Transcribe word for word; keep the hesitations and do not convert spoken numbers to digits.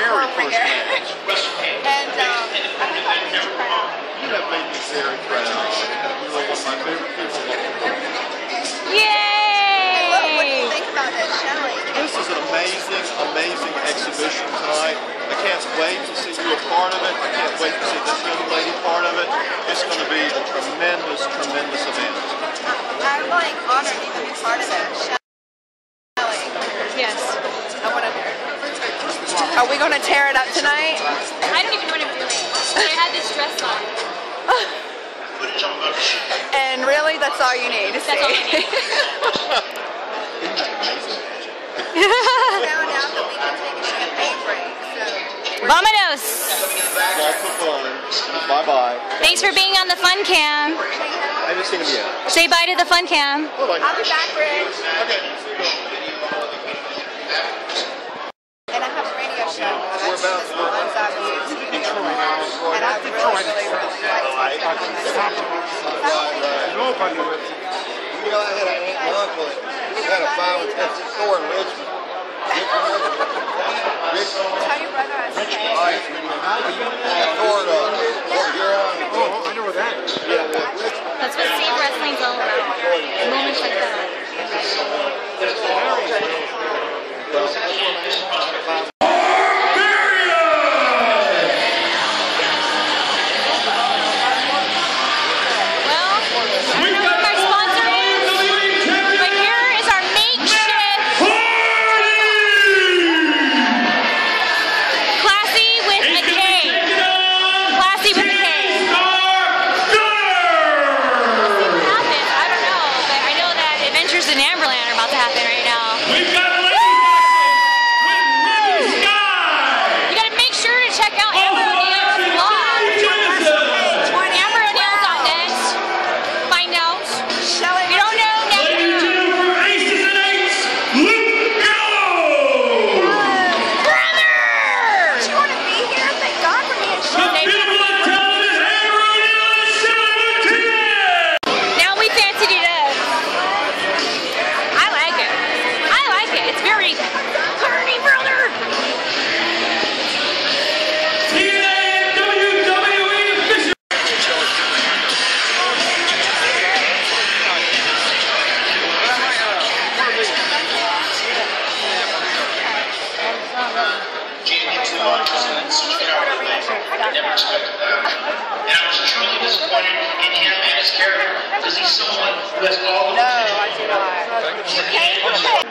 very first match. And um, I think I was proud. You have made me very proud. You are one of my favorite people. Yay! Hey, look, what do you think about this, Shelly? This is an amazing, amazing exhibition tonight. I can't wait to see you a part of it. I can't wait to see this young lady part of it. It's going to be a tremendous, tremendous event. I'm like honored to be part of it. Shelly. Yes. I want to. Are we going to tear it up tonight? I don't even know what I'm doing. I had this dress on. And really, that's all you need to see. That's all you need. Found out that we can take a champagne break. So. Vamonos! Lots of fun. Bye-bye. Thanks for being on the fun cam. I haven't seen him yet. Say bye to the fun cam. Oh, bye. I'll be back, Rich. Okay. And I have a radio show. We're about to go. And I really, really, really like talking about it. Nobody with you. You know, I had an aunt and uncle that had a five and ten store in Richmond. Tell your brother I said. Oh, I know where that is. That's what Steve Wrestling's all about. Moments like that. Never expected that. And I was truly disappointed in him and his character because he's someone who has all the No, I do not. You can't.